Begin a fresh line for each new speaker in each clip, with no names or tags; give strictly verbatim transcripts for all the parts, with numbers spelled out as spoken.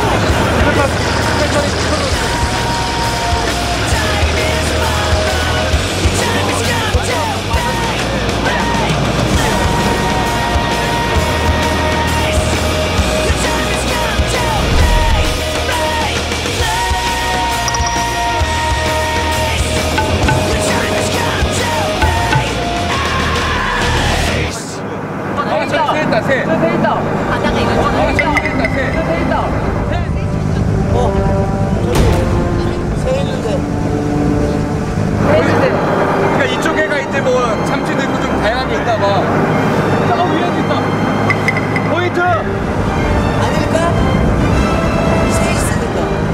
새. 새 있다. 바닥에 이거 새 있다. 새 있다. 새. 새 있다. 새. 어. 저기 새 있는데. 새 있는데. 그러니까 이쪽 애가 이제 뭐 참치도 있고 좀 다양하게 있나 봐. 저 위에도 있다. 포인트. 아닐까? 새 있으니까.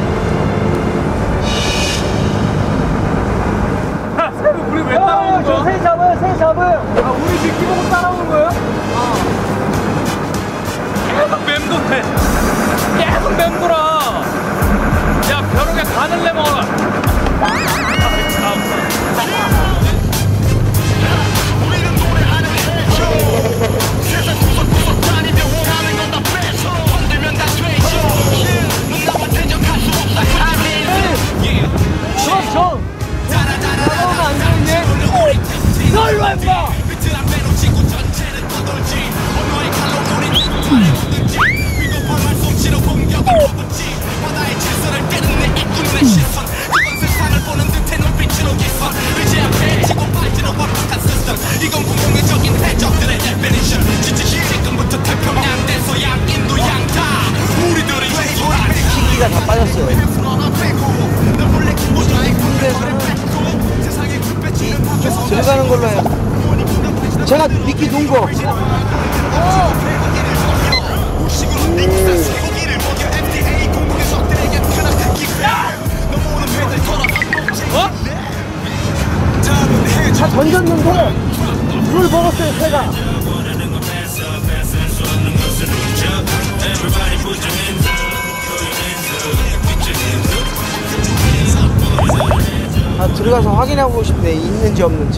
하, 새를 우리 왜 따라오는 거야? 새 잡아요. 새 잡아요. 아, 우리 지금 보고 따라오는 거예요? 어. 계속 맴도네. 계속 맴돌아. 야, 벼룩에 간을 내먹어라. 우리는 노래하는 해줘. 세상 구석구석 다니며 원하는 건 다 뺏어. 건들면 다 되죠. 넌 나와 대적할 수 없다. 전, 전. 따라오면 안 되는데. 널 와, 임마. 바다의 질서를 깨는 내 이꾼의 시선 그건 세상을 보는 듯해 눈빛으로 기선 의지 앞에 치고 빠지는 완벽한 시스템 이건 공공의적인 해적들의 데피니션 지치 지금부터 태평양대서 양인도 양다 우리들의 유수한 기기가 다 빠졌어요. 들어가는 걸로 해요. 제가 미끼 놓은 거. 어? 다 던졌는데 물 먹었어요 새가. 아, 들어가서 확인하고 싶네. 있는지 없는지.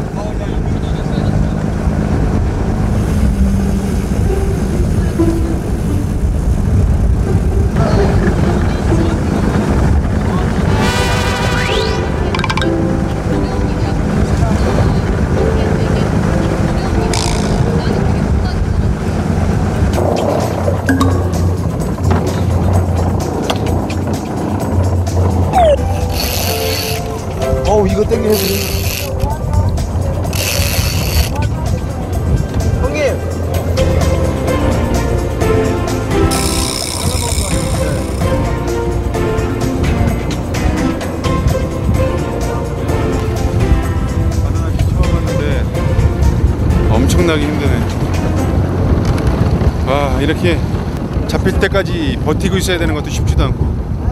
어우, 이거 땡기네. 형님.
바나나 처음 봤는데 엄청나게 힘드네. 와, 이렇게 잡힐 때까지 버티고 있어야 되는 것도 쉽지도 않고.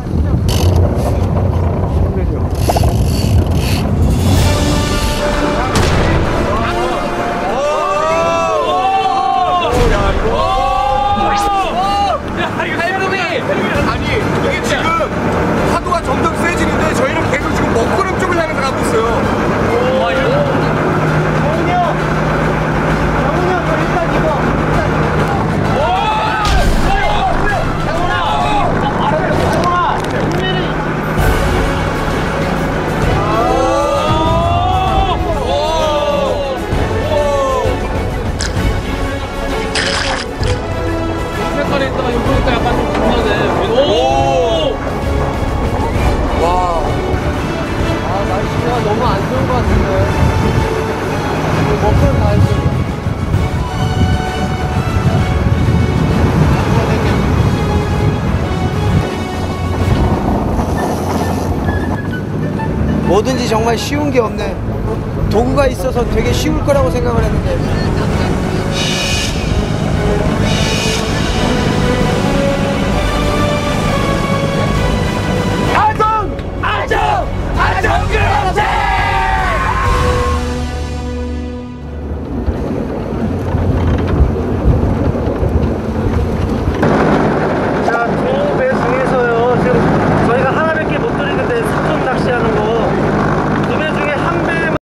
점점 세지는데 저희는 계속 지금 먹구름 쪽을 향해서 가고 있어요. 와, 이거. 정훈이 형! 정훈이 형, 저 일단 이거. 오! 정훈아! 정훈아! 정훈이! 오! 오! 색깔에 있다가 여기 보니까 약간 좀 빛나네. 오! 와, 아, 날씨가 너무 안 좋은 것 같은데. 먹고는 다 했어. 뭐든지 정말 쉬운 게 없네. 도구가 있어서 되게 쉬울 거라고 생각을 했는데